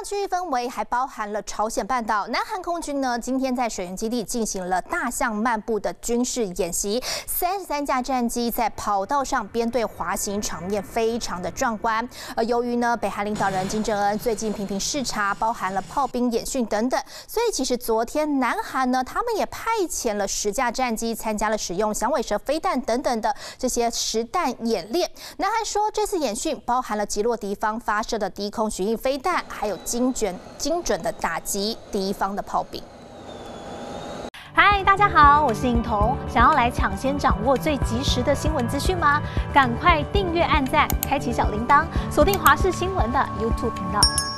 区域氛围还包含了朝鲜半岛。南韩空军呢，今天在水源基地进行了大象漫步的军事演习，33架战机在跑道上编队滑行，场面非常的壮观。而由于呢，北韩领导人金正恩最近频频视察，包含了炮兵演训等等，所以其实昨天南韩呢，他们也派遣了10架战机参加了使用响尾蛇飞弹等等的这些实弹演练。南韩说，这次演训包含了击落敌方发射的低空巡弋飞弹，还有精准的打击敌方的炮兵。 嗨，大家好，我是颖彤。想要来抢先掌握最及时的新闻资讯吗？赶快订阅、按赞、开启小铃铛，锁定华视新闻的 YouTube 频道。